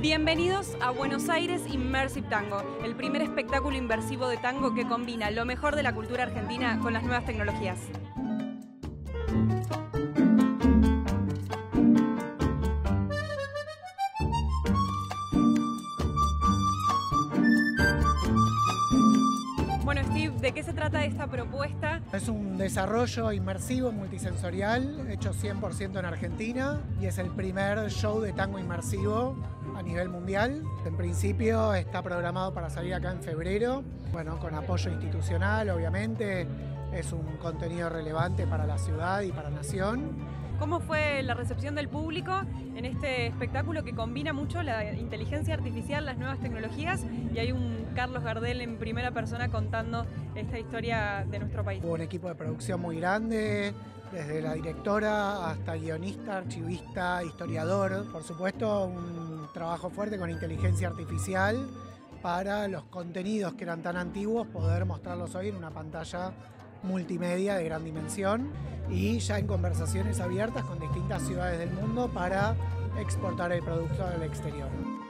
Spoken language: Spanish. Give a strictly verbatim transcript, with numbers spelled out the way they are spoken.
Bienvenidos a Buenos Aires Immersive Tango, el primer espectáculo inmersivo de tango que combina lo mejor de la cultura argentina con las nuevas tecnologías. Bueno, Steve, ¿de qué se trata esta propuesta? Es un desarrollo inmersivo multisensorial hecho cien por ciento en Argentina y es el primer show de tango inmersivo a nivel mundial. En principio está programado para salir acá en febrero, bueno, con apoyo institucional, obviamente. Es un contenido relevante para la ciudad y para la nación. ¿Cómo fue la recepción del público en este espectáculo que combina mucho la inteligencia artificial, las nuevas tecnologías, y hay un Carlos Gardel en primera persona contando esta historia de nuestro país? Hubo un equipo de producción muy grande, desde la directora hasta guionista, archivista, historiador. Por supuesto, un trabajo fuerte con inteligencia artificial para los contenidos que eran tan antiguos, poder mostrarlos hoy en una pantalla multimedia de gran dimensión, y ya en conversaciones abiertas con distintas ciudades del mundo para exportar el producto al exterior.